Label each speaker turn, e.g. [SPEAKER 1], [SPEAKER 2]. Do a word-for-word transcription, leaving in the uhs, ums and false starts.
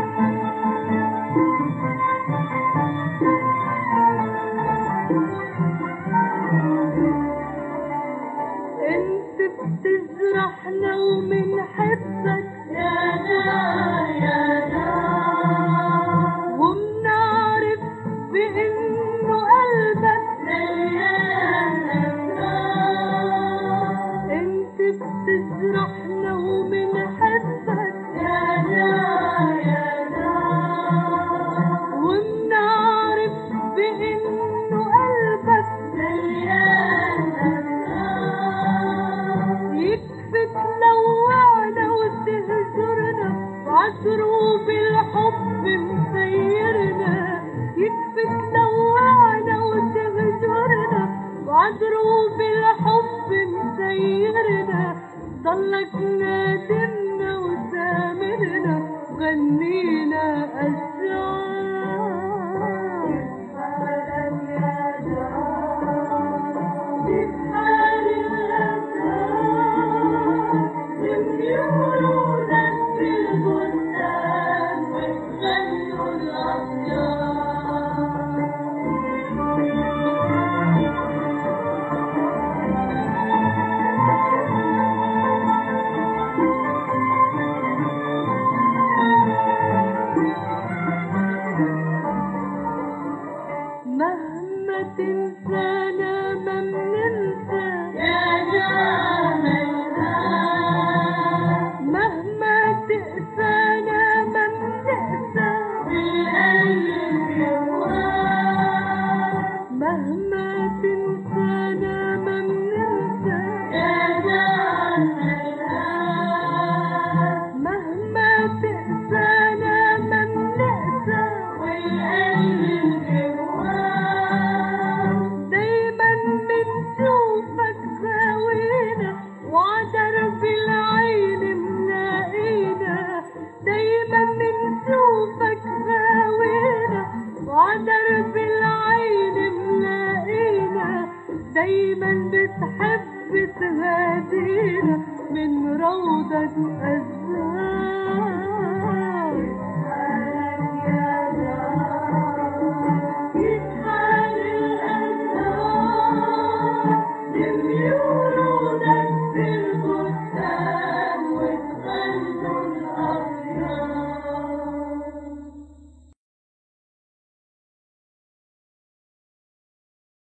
[SPEAKER 1] انت بتجرحنا ومنحبك يا نار يا نار، ومنعرف بانه قلبك مليان اسرار. انت بتجرحنا ومنحبك يا نار يا نار، ومنعرف بانه قلبك مليان اسرار. يكفيك لوعنا وتهجرنا وعشروب الحب مسيرنا. يكفيك لوعنا وتهجرنا وعشروب الحب مسيرنا. ضلك نادمنا وسامرنا وغنينا أشعار. حالك يا جار بحال الأسرار، يميولونك في البستان وتغنوا الأطيار. مهما تنسانا ما مننسى يا جمالنا، مهما تقسانا ما منقسى بالقلب جواه. مهما تنسانا ما مننسى يا جمالنا، مهما تقسانا ما منقسى والقلب جواه. دايما بنشوفك غاوينا وعدرب العين ملاقينا. دايما بنشوفك غاوينا وعدرب العين ملاقينا. دايما بتحب تهادينا من روضة أزهار.